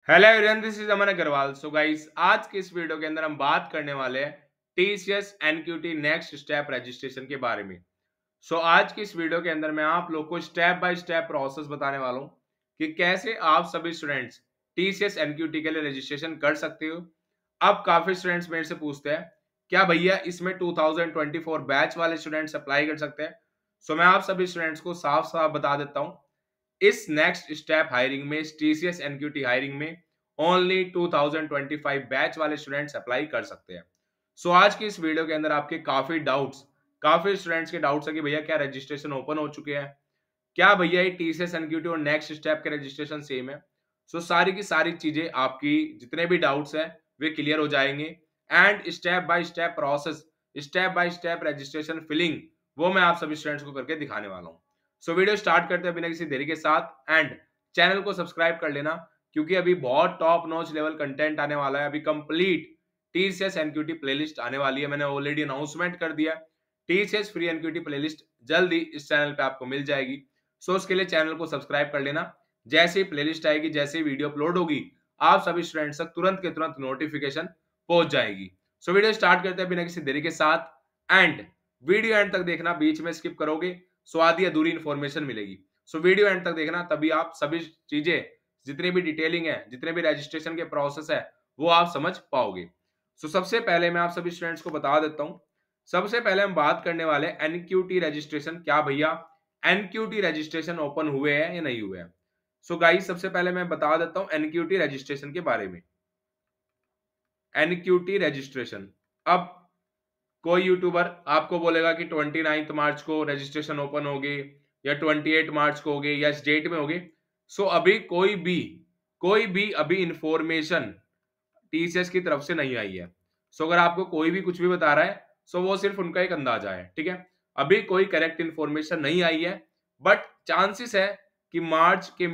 Hello everyone, this is Aman Agrawal. So guys, आज के इस वीडियो के अंदर हम बात करने वाले हैं TCS NQT next step registration के बारे में। आज की इस वीडियो के अंदर मैं आप लोग को स्टेप बाय स्टेप प्रोसेस बताने वाला हूं कि कैसे आप सभी स्टूडेंट्स टीसीएस एनक्यूटी के लिए रजिस्ट्रेशन कर सकते हो। अब काफी स्टूडेंट्स मेरे से पूछते हैं क्या भैया इसमें 2024 बैच वाले स्टूडेंट्स अप्लाई कर सकते हैं। मैं आप सभी स्टूडेंट्स को साफ साफ बता देता हूं, इस नेक्स्ट स्टेप हायरिंग में, टीसीएस एनक्यूटी हायरिंग में ओनली 2025 बैच वाले स्टूडेंट्स अप्लाई कर सकते हैं। आज की इस वीडियो के अंदर आपके काफी स्टूडेंट्स के डाउट्स है कि भैया क्या रजिस्ट्रेशन ओपन हो चुके हैं, क्या भैया ये टीसीएस एनक्यूटी और नेक्स्ट स्टेप के रजिस्ट्रेशन सेम है। सारी की सारी चीजें आपकी जितने भी डाउट्स हैं वे क्लियर हो जाएंगे and step by step process, step by step registration filling, वो मैं आप सभी स्टूडेंट्स को करके दिखाने वाला हूँ। वीडियो स्टार्ट करते हैं बिना किसी देरी के साथ एंड चैनल को सब्सक्राइब कर लेना, क्योंकि अभी बहुत टॉप नॉच लेवल कंटेंट आने वाला है। अभी कंप्लीट टीसीएस एनक्यूटी प्लेलिस्ट आने वाली है, मैंने ऑलरेडी अनाउंसमेंट कर दिया। टीसीएस फ्री एनक्यूटी प्लेलिस्ट जल्दी इस चैनल पे आपको मिल जाएगी। उसके लिए चैनल को सब्सक्राइब कर लेना। जैसे ही प्लेलिस्ट आएगी, जैसे ही वीडियो अपलोड होगी, आप सभी स्टूडेंट्स तक तुरंत के तुरंत नोटिफिकेशन पहुंच जाएगी। वीडियो स्टार्ट करते हैं बिना किसी देरी के साथ एंड वीडियो एंड तक देखना, बीच में स्किप करोगे आधी अधूरी इंफॉर्मेशन मिलेगी। वीडियो एंड तक देखना, तभी आप सभी चीजें, जितनी भी डिटेलिंग है, जितने भी रजिस्ट्रेशन के प्रोसेस है, वो आप समझ पाओगे। सबसे पहले मैं आप सभी स्टूडेंट्स को बता देता हूं, सबसे पहले हम बात करने वाले एनक्यूटी रजिस्ट्रेशन। क्या भैया एनक्यूटी रजिस्ट्रेशन ओपन हुए हैं या नहीं हुए हैं। गाइस, सबसे पहले मैं बता देता हूं एनक्यूटी रजिस्ट्रेशन के बारे में। एनक्यूटी रजिस्ट्रेशन, अब कोई यूट्यूबर आपको बोलेगा कि 29 मार्च को रजिस्ट्रेशन ओपन होगी या 28 मार्च को होगी या इस डेट में होगी। अभी कोई भी अभी इंफॉर्मेशन टीसीएस की तरफ से नहीं आई है। अगर आपको कोई भी कुछ भी बता रहा है, वो सिर्फ उनका एक अंदाजा है, ठीक है। अभी कोई करेक्ट इंफॉर्मेशन नहीं आई है, बट चांसेस है कि मार्च के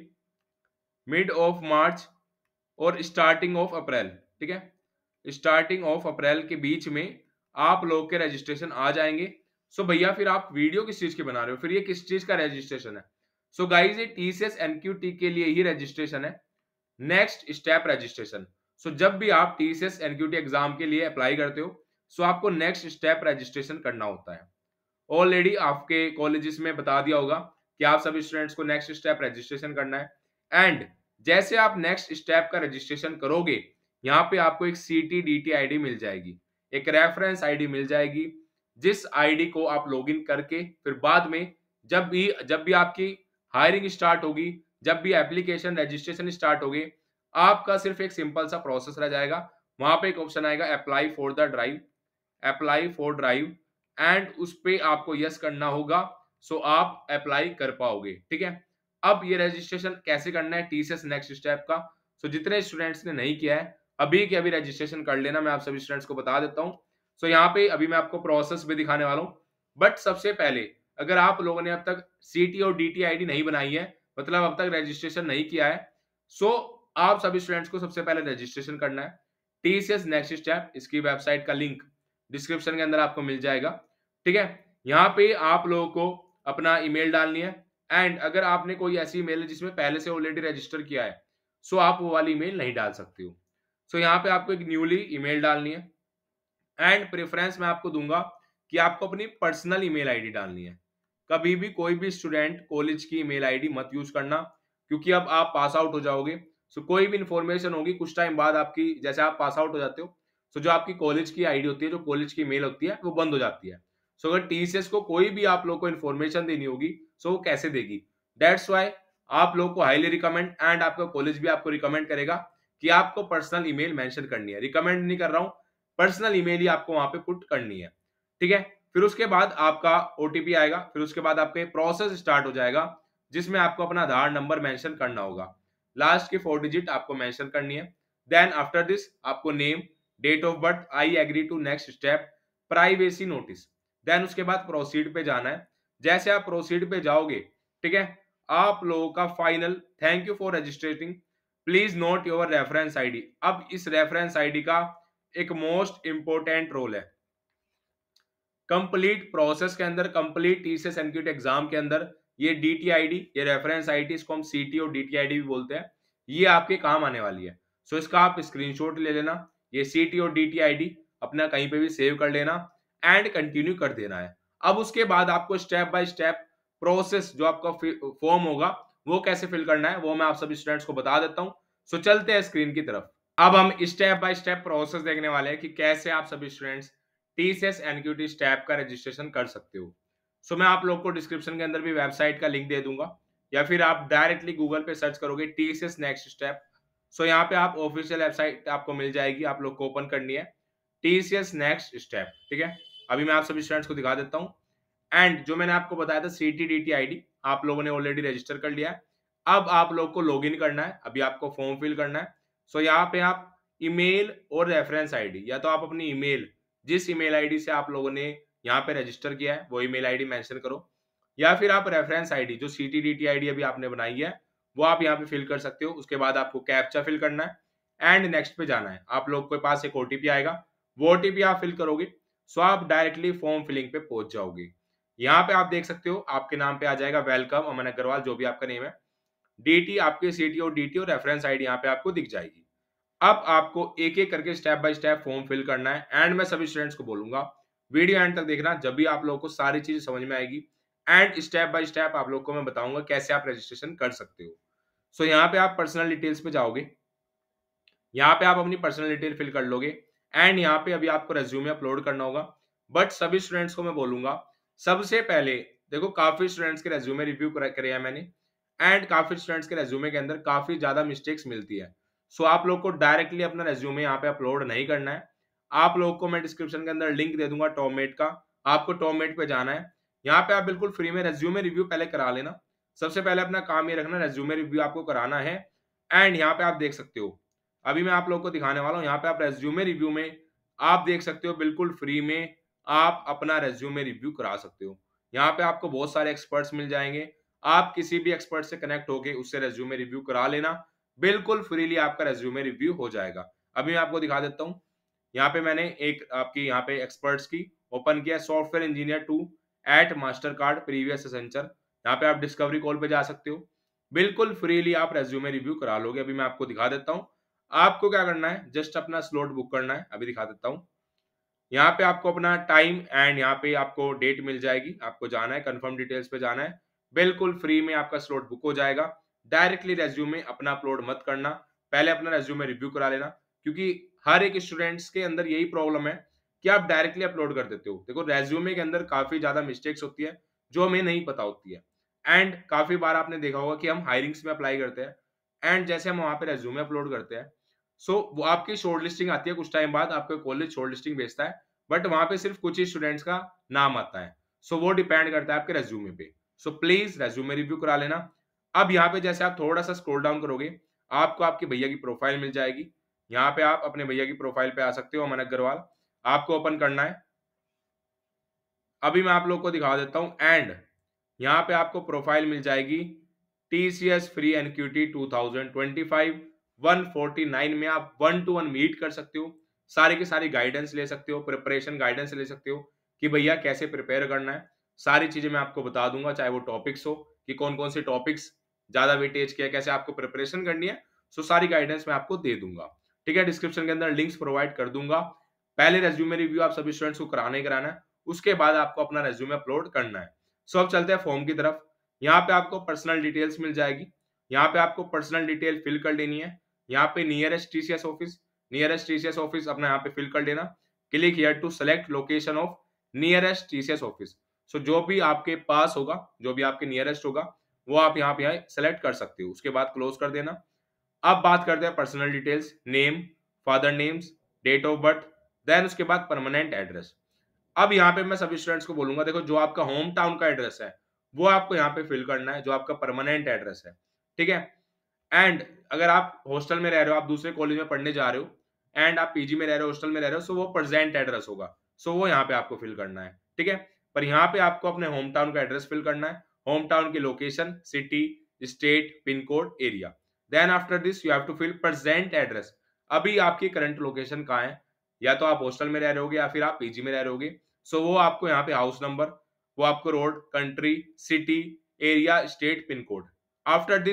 मिड ऑफ मार्च और स्टार्टिंग ऑफ अप्रैल, ठीक है, स्टार्टिंग ऑफ अप्रैल के बीच में आप लोग के रजिस्ट्रेशन आ जाएंगे। भैया फिर आप वीडियो किस चीज की बना रहे हो, फिर ये किस चीज का रजिस्ट्रेशन है। गाइस, ये टीसीएस एनक्यूटी के लिए ही रजिस्ट्रेशन है, नेक्स्ट स्टेप रजिस्ट्रेशन। जब भी आप टीसीएस एनक्यूटी एग्जाम के लिए अप्लाई करते हो, आपको नेक्स्ट स्टेप रजिस्ट्रेशन करना होता है। ऑलरेडी आपके कॉलेजेस में बता दिया होगा कि आप सभी स्टूडेंट्स को नेक्स्ट स्टेप रजिस्ट्रेशन करना है एंड जैसे आप नेक्स्ट स्टेप का रजिस्ट्रेशन करोगे, यहाँ पे आपको एक CTDT आईडी मिल जाएगी, एक रेफरेंस आईडी मिल जाएगी, जिस आईडी को आप लॉगिन करके फिर बाद में जब भी आपकी हायरिंग स्टार्ट होगी, जब भी एप्लीकेशन रजिस्ट्रेशन स्टार्ट होगी, आपका सिर्फ एक सिंपल सा प्रोसेस रह जाएगा। वहां पे एक ऑप्शन आएगा apply for the drive, apply for drive and उस पे आपको यस करना होगा। आप अप्लाई कर पाओगे, ठीक है। अब ये रजिस्ट्रेशन कैसे करना है टीसीएस नेक्स्ट स्टेप का, जितने स्टूडेंट्स ने नहीं किया है अभी के अभी रजिस्ट्रेशन कर लेना, मैं आप सभी स्टूडेंट्स को बता देता हूँ। यहाँ पे अभी मैं आपको प्रोसेस भी दिखाने वाला हूँ, बट सबसे पहले अगर आप लोगों ने अब तक सीटी और डीटी आईडी नहीं बनाई है, मतलब अब तक रजिस्ट्रेशन नहीं किया है, आप सभी स्टूडेंट्स को सबसे पहले रजिस्ट्रेशन करना है। टीसीएस नेक्स्ट स्टेप, इसकी वेबसाइट का लिंक डिस्क्रिप्शन के अंदर आपको मिल जाएगा, ठीक है। यहाँ पे आप लोगों को अपना ईमेल डालनी है एंड अगर आपने कोई ऐसी ईमेल है जिसमें पहले से ऑलरेडी रजिस्टर किया है, आप वो वाली ईमेल नहीं डाल सकते हो। यहाँ पे आपको एक न्यूली ईमेल डालनी है एंड प्रेफरेंस मैं आपको दूंगा कि आपको अपनी पर्सनल ईमेल आईडी डालनी है। कभी भी कोई भी स्टूडेंट कॉलेज की ईमेल आईडी मत यूज करना, क्योंकि अब आप पास आउट हो जाओगे। कोई भी इंफॉर्मेशन होगी कुछ टाइम बाद आपकी, जैसे आप पास आउट हो जाते हो, जो आपकी कॉलेज की आईडी होती है, जो कॉलेज की ईमेल होती है, वो बंद हो जाती है। अगर टीसीएस को कोई भी आप लोग को इन्फॉर्मेशन देनी होगी, वो कैसे देगी। दैट्स वाई आप लोग को हाईली रिकमेंड एंड आपका कॉलेज भी आपको रिकमेंड करेगा कि आपको पर्सनल ईमेल मेंशन करनी है। रिकमेंड नहीं कर रहा हूं, पर्सनल ईमेल ही आपको वहां पे पुट करनी है, ठीक है। फिर उसके बाद आपका ओटीपी आएगा, फिर उसके बाद आपके प्रोसेस स्टार्ट हो जाएगा, जिसमें आपको अपना आधार नंबर मेंशन करना होगा, लास्ट की 4 डिजिट आपको मेंशन करनी है। देन आफ्टर दिस आपको name, date of birth, I agree to next step, privacy notice, then उसके बाद प्रोसीड पे जाना है। जैसे आप प्रोसीड पे जाओगे, ठीक है, आप लोगों का final thank you for registering, please note your reference ID. अब इस रेफरेंस आईडी का एक मोस्ट इंपोर्टेंट रोल है कंप्लीट प्रोसेस के अंदर, कंप्लीट टीसीएस एनक्यूटी एग्जाम के अंदर। ये डीटी आईडी, ये रेफरेंस आईडी, इसको हम सीटी और डीटी आईडी भी बोलते हैं, ये आपके काम आने वाली है। सो इसका आप स्क्रीनशॉट ले लेना, ये सीटी और डीटी आईडी अपना कहीं पे भी सेव कर लेना एंड कंटिन्यू कर देना है। अब उसके बाद आपको स्टेप बाय स्टेप प्रोसेस जो आपका फॉर्म होगा वो कैसे फिल करना है वो मैं आप सभी स्टूडेंट्स को बता देता हूँ। सो चलते हैं स्क्रीन की तरफ। अब हम स्टेप बाय स्टेप प्रोसेस देखने वाले हैं कि कैसे आप सभी स्टूडेंट्स टीसीएस एनक्यूटी स्टेप का रजिस्ट्रेशन कर सकते हो। सो मैं आप लोग को डिस्क्रिप्शन के अंदर भी वेबसाइट का लिंक दे दूंगा या फिर आप डायरेक्टली गूगल पे सर्च करोगे टीसीएस नेक्स्ट स्टेप। सो यहाँ पे आप ऑफिशियल वेबसाइट आपको मिल जाएगी, आप लोग को ओपन करनी है टीसीएस नेक्स्ट स्टेप। ठीक है, अभी मैं आप सभी स्टूडेंट्स को दिखा देता हूँ। एंड जो मैंने आपको बताया था सीटी डीटी आईडी आप लोगों ने ऑलरेडी रजिस्टर कर लिया है। अब आप लोग को लॉगिन करना है, अभी आपको फॉर्म फिल करना है। सो यहाँ पे आप ईमेल और रेफरेंस आईडी, या तो आप अपनी ईमेल जिस ईमेल आईडी से आप लोगों ने यहाँ पे रजिस्टर किया है वो ईमेल आईडी मेंशन करो, या फिर आप रेफरेंस आईडी जो सीटी डीटी आईडी अभी आपने बनाई है वो आप यहाँ पे फिल कर सकते हो। उसके बाद आपको कैप्चा फिल करना है एंड नेक्स्ट पे जाना है। आप लोग के पास एक ओटीपी आएगा, वो ओटीपी आप फिल करोगे सो आप डायरेक्टली फॉर्म फिलिंग पे पहुंच जाओगे। यहाँ पे आप देख सकते हो आपके नाम पे आ जाएगा वेलकम अमन अग्रवाल, जो भी आपका नेम है। डीटी आपके सीटी और डीटी और रेफरेंस आईडी यहाँ पे आपको दिख जाएगी। अब आपको एक एक करके step by step form fill करना है एंड मैं सभी स्टूडेंट्स को बोलूंगा वीडियो एंड तक देखना, जब भी आप लोगों को सारी चीजें समझ में आएगी एंड स्टेप बाय स्टेप आप लोग को मैं बताऊंगा कैसे आप रजिस्ट्रेशन कर सकते हो। सो यहाँ पे आप पर्सनल डिटेल्स पे जाओगे, यहाँ पे आप अपनी पर्सनल डिटेल फिल कर लोगे एंड यहाँ पे अभी आपको रेज्यूमे अपलोड करना होगा। बट सभी स्टूडेंट्स को मैं बोलूंगा सबसे पहले देखो, काफी स्टूडेंट्स के रेज्यूमे रिव्यू करे हैं मैंने एंड काफी स्टूडेंट्स के रेज्यूमे के अंदर काफी ज्यादा मिस्टेक्स मिलती है। सो आप लोग को डायरेक्टली अपना रेज्यूमे यहाँ पे अपलोड नहीं करना है। आप लोग को मैं डिस्क्रिप्शन के अंदर लिंक दे दूंगा टॉपमेट का, आपको टॉपमेट पे जाना है। यहाँ पे आप बिल्कुल फ्री में रेज्यूमे रिव्यू पहले करा लेना। सबसे पहले अपना काम ये रखना रेज्यूमे रिव्यू आपको कराना है। एंड यहाँ पे आप देख सकते हो अभी मैं आप लोग को दिखाने वाला हूँ, यहाँ पे आप रेज्यूमे रिव्यू में आप देख सकते हो बिल्कुल फ्री में आप अपना रेज्यूमे रिव्यू करा सकते हो। यहाँ पे आपको बहुत सारे एक्सपर्ट्स मिल जाएंगे, आप किसी भी एक्सपर्ट से कनेक्ट होके उससे रेज्यूमे रिव्यू करा लेना, बिल्कुल फ्रीली आपका रेज्यूमे रिव्यू हो जाएगा। अभी मैं आपको दिखा देता हूँ, यहाँ पे मैंने एक आपकी यहाँ पे एक्सपर्ट्स की ओपन किया software engineer 2 at Mastercard previous Accenture. यहाँ पे आप डिस्कवरी कॉल पे जा सकते हो, बिल्कुल फ्रीली आप रेज्यूमे रिव्यू करा लोगे। अभी मैं आपको दिखा देता हूँ आपको क्या करना है, जस्ट अपना स्लॉट बुक करना है। अभी दिखा देता हूँ, यहाँ पे आपको अपना टाइम एंड यहाँ पे आपको डेट मिल जाएगी, आपको जाना है कंफर्म डिटेल्स पे जाना है, बिल्कुल फ्री में आपका स्लॉट बुक हो जाएगा। डायरेक्टली रेज्यूमे अपना अपलोड मत करना, पहले अपना रेज्यूमे रिव्यू करा लेना, क्योंकि हर एक स्टूडेंट्स के अंदर यही प्रॉब्लम है कि आप डायरेक्टली अपलोड कर देते हो। देखो रेज्यूमे के अंदर काफी ज्यादा मिस्टेक्स होती है जो हमें नहीं पता होती है एंड काफी बार आपने देखा होगा कि हम हायरिंग्स में अप्लाई करते हैं एंड जैसे हम वहां पे रेज्यूमे अपलोड करते हैं सो वो आपकी शॉर्ट लिस्टिंग आती है, कुछ टाइम बाद आपको कॉलेज शॉर्ट लिस्टिंग भेजता है बट वहां पे सिर्फ कुछ ही स्टूडेंट्स का नाम आता है। सो वो डिपेंड करता है आपके रेज्यूमे पे। सो प्लीज रेज्यूमे रिव्यू करा लेना। अब यहाँ पे जैसे आप थोड़ा सा स्क्रॉल डाउन करोगे आपको आपके भैया की प्रोफाइल मिल जाएगी, यहाँ पे आप अपने भैया की प्रोफाइल पे आ सकते हो, अमन अग्रवाल आपको ओपन करना है। अभी मैं आप लोग को दिखा देता हूँ एंड यहाँ पे आपको प्रोफाइल मिल जाएगी टीसीएस फ्री एनक्यूटी 2025 149 में आप 1-to-1 मीट कर सकते हो, सारी की सारी गाइडेंस ले सकते हो, प्रिपरेशन गाइडेंस ले सकते हो कि भैया कैसे प्रिपेयर करना है। सारी चीजें मैं आपको बता दूंगा, चाहे वो टॉपिक्स हो कि कौन कौन से टॉपिक्स ज्यादा वेटेज के, कैसे आपको प्रिपरेशन करनी है। सो सारी गाइडेंस मैं आपको दे दूंगा। ठीक है, डिस्क्रिप्शन के अंदर लिंक्स प्रोवाइड कर दूंगा। पहले रेज्यूमे रिव्यू आप सभी स्टूडेंट्स को कराना ही कराना है, उसके बाद आपको अपना रेज्यूमे अपलोड करना है। सो अब चलते हैं फॉर्म की तरफ। यहाँ पे आपको पर्सनल डिटेल्स मिल जाएगी, यहाँ पे आपको पर्सनल डिटेल फिल कर लेनी है। यहाँ पे नियरेस्ट टीसीएस ऑफिस अपना यहाँ पे फिल कर लेना। Click here to select location of nearest TCS office. So जो भी आपके पास होगा, जो भी आपके नियरेस्ट होगा वो आप यहाँ पे सेलेक्ट कर सकते हो, उसके बाद क्लोज कर देना। अब बात करते हैं personal details, name, father names, date of birth, then उसके बाद परमानेंट एड्रेस। अब यहाँ पे मैं सभी स्टूडेंट्स को बोलूंगा देखो जो आपका होम टाउन का एड्रेस है वो आपको यहाँ पे फिल करना है, जो आपका परमानेंट एड्रेस है। ठीक है, एंड अगर आप हॉस्टल में रह रहे हो, आप दूसरे कॉलेज में पढ़ने जा रहे हो एंड आप पीजी में रह रहे हो, हॉस्टल में रह रहे हो, सो वो प्रेजेंट एड्रेस होगा, सो वो यहाँ पे आपको फिल करना है। ठीक है, पर यहाँ पे आपको अपने होम टाउन का एड्रेस फिल करना है, होम टाउन की location, city, state, pin code, area. Then after this you have to fill present address. अभी आपकी करंट लोकेशन कहाँ है, या तो आप हॉस्टल में रह रहे होगे या फिर आप पीजी में रह रहे होगे। सो वो आपको यहाँ पे हाउस नंबर, वो आपको road, country, city, area, state, pin code. After this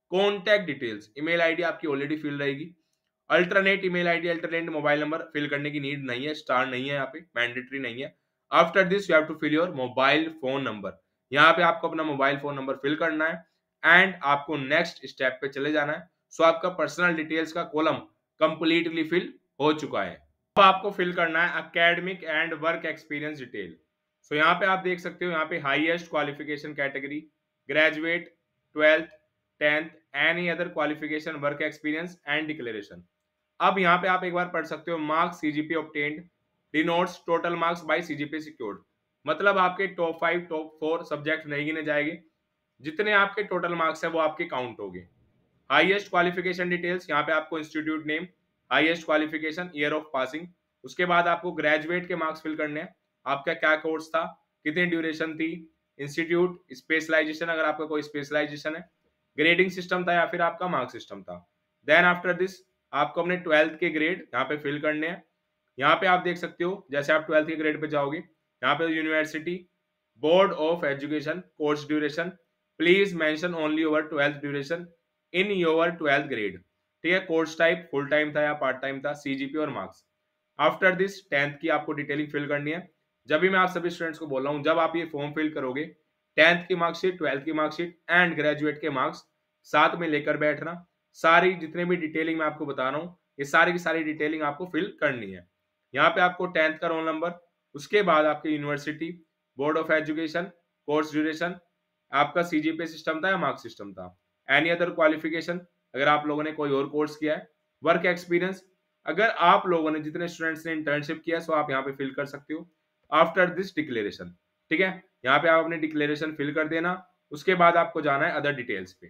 contact details, email ID आपकी ऑलरेडी फिल रहेगी। Alternate email ID, alternate mobile number fill करने की नीड नहीं है, स्टार नहीं है, यहाँ पे मैंडेटरी नहीं है। After this you have to fill your mobile phone number, यहाँ पे आपको अपना मोबाइल फोन नंबर फिल करना है एंड आपको नेक्स्ट स्टेप पे चले जाना है। सो आपका पर्सनल डिटेल्स का कॉलम कंप्लीटली फिल हो चुका है। अब आपको फिल करना है academic and work experience detail. So यहाँ पे आप देख सकते हो, यहाँ पे highest qualification category, graduate, 12th, 10th, any other qualification, work experience and declaration. अब यहाँ पे आप एक बार पढ़ सकते हो, marks CGP obtained denotes total marks by CGP secured. मतलब आपके टॉप 5 टॉप 4 सब्जेक्ट नहीं गिने जाएंगे, जितने आपके टोटल मार्क्स है वो आपके काउंट होंगे। हाईएस्ट क्वालिफिकेशन डिटेल्स, यहाँ पे आपको institute name, highest qualification, year of passing, उसके बाद आपको ग्रेजुएट के मार्क्स फिल करने हैं, आपका क्या कोर्स था, कितनी ड्यूरेशन थी, इंस्टीट्यूट, स्पेशलाइजेशन अगर आपका कोई स्पेशलाइजेशन है, ग्रेडिंग सिस्टम था या फिर आपका मार्क सिस्टम था। देन आफ्टर दिस आपको अपने 12th के ग्रेड यहाँ पे फिल करने हैं। यहाँ पे आप देख सकते हो, जैसे आप 12th के ग्रेड पे जाओगे, यहाँ पे university, board of education, course duration, please mention only your 12th duration in your 12th grade. ठीक है, कोर्स टाइप फुल टाइम था या पार्ट टाइम था, सीजीपी और मार्क्स। आफ्टर दिस 10th की आपको डिटेलिंग फिल करनी है। जब भी मैं आप सभी स्टूडेंट्स को बोल रहा हूँ, जब आप ये फॉर्म फिल करोगे, 10th की मार्कशीट, 12th की मार्कशीट एंड ग्रेजुएट के मार्क्स साथ में लेकर बैठना। सारी जितने भी डिटेलिंग मैं आपको बता रहा हूँ, ये सारी की सारी डिटेलिंग आपको फिल करनी है। यहाँ पे आपको 10th का रोल नंबर, उसके बाद आपकी university, board of education, course duration, आपका सीजीपीए सिस्टम था या मार्क्स सिस्टम था, एनी अदर क्वालिफिकेशन अगर आप लोगों ने कोई और कोर्स किया है, वर्क एक्सपीरियंस अगर आप लोगों ने, जितने स्टूडेंट्स ने इंटर्नशिप किया सो आप यहाँ पे फिल कर सकते हो। आफ्टर दिस डिक्लेरेशन, ठीक है, यहाँ पे आप अपनी डिक्लेरेशन फिल कर देना। उसके बाद आपको जाना है अदर डिटेल्स पे।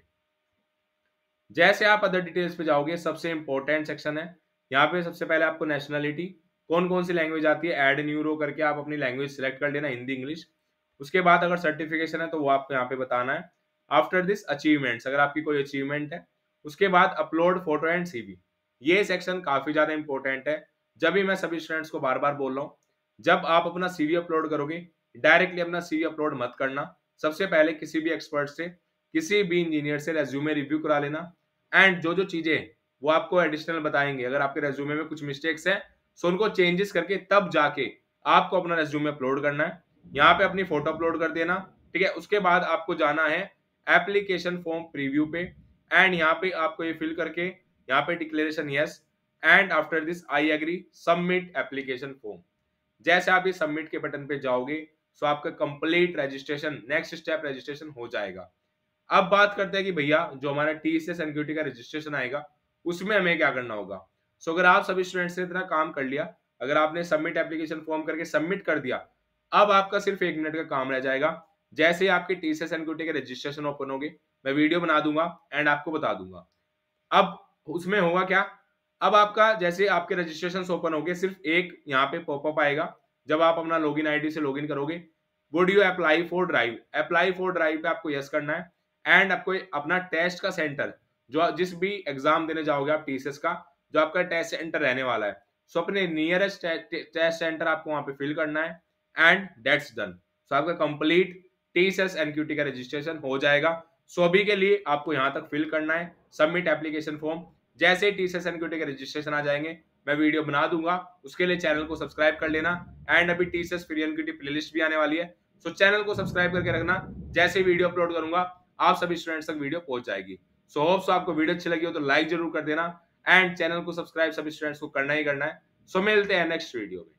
जैसे आप अदर डिटेल्स पे जाओगे, सबसे इंपॉर्टेंट सेक्शन है यहाँ पे। सबसे पहले आपको नेशनलिटी, कौन कौन सी लैंग्वेज आती है, ऐड न्यू रो करके आप अपनी लैंग्वेज सिलेक्ट कर लेना, हिंदी इंग्लिश। उसके बाद अगर सर्टिफिकेशन है तो वो आपको यहाँ पे बताना है। आफ्टर दिस अचीवमेंट्स, अगर आपकी कोई अचीवमेंट है। उसके बाद अपलोड फोटो एंड सीवी। ये सेक्शन काफी ज्यादा इंपॉर्टेंट है। जब भी मैं सभी स्टूडेंट्स को बार बार बोल रहा हूँ, जब आप अपना सीवी अपलोड करोगे, डायरेक्टली अपना सीवी अपलोड मत करना। सबसे पहले किसी भी एक्सपर्ट से, किसी भी इंजीनियर से रेज्यूमे रिव्यू करा लेना एंड जो जो चीजें वो आपको एडिशनल बताएंगे, अगर आपके रेज्यूमे में कुछ मिस्टेक्स हैं सो उनको चेंजेस करके तब जाके आपको अपना रेज्यूमे अपलोड करना है। यहाँ पे अपनी फोटो अपलोड कर देना, ठीक है। उसके बाद आपको जाना है एप्लीकेशन फॉर्म प्रीव्यू पे एंड यहाँ पे आपको ये फिल करके यहाँ पे declaration yes and after this I agree submit application form. जैसे आप ये सबमिट के बटन पे जाओगे सो आपका complete registration, next step registration हो जाएगा। अब बात करते हैं कि भैया जो हमारा टीसीएस एनक्यूटी का रजिस्ट्रेशन आएगा उसमें हमें क्या करना होगा। सो अगर आप सभी स्टूडेंट्स ने इतना काम कर लिया, अगर आपने सबमिट एप्लीकेशन फॉर्म करके सबमिट कर दिया, अब आपका सिर्फ 1 मिनट का काम रह जाएगा। जैसे ही आपके टीसीएस एनक्यूटी के रजिस्ट्रेशन ओपन होंगे, मैं वीडियो बना दूंगा एंड आपको बता दूंगा। अब उसमें होगा क्या, अब आपका जैसे आपके रजिस्ट्रेशन ओपन होंगे, सिर्फ एक यहाँ पे पॉपअप आएगा। जब आप अपना लॉगिन आईडी से लॉगिन करोगे, would you apply for drive, apply for drive पे आपको यस करना है एंड आपको अपना टेस्ट का सेंटर, जो जिस भी एग्जाम देने जाओगे आप टीसीएस का, जो आपका टेस्ट सेंटर रहने वाला है, सो अपने नियरेस्ट टेस्ट सेंटर आपको वहां पे फिल करना है एंड दैट्स डन। सो आपका कंप्लीट टीसीएस एनक्यूटी का रजिस्ट्रेशन हो जाएगा। सो अभी के लिए आपको यहां तक फिल करना है सबमिट एप्लीकेशन फॉर्म। जैसे टीसीएस एनक्यूटी के रजिस्ट्रेशन आ जाएंगे, मैं वीडियो बना दूंगा, उसके लिए चैनल को सब्सक्राइब कर लेना एंड अभी टीसीएस फ्री एनक्यूटी प्लेलिस्ट भी आने वाली है, सो चैनल को सब्सक्राइब करके रखना। जैसे वीडियो अपलोड करूंगा आप सभी स्टूडेंट्स तक वीडियो पहुंच जाएगी। सो होप्स आपको वीडियो अच्छी लगी हो तो लाइक जरूर कर देना एंड चैनल को सब्सक्राइब सभी स्टूडेंट्स को करना ही करना है। सो मिलते हैं नेक्स्ट वीडियो में।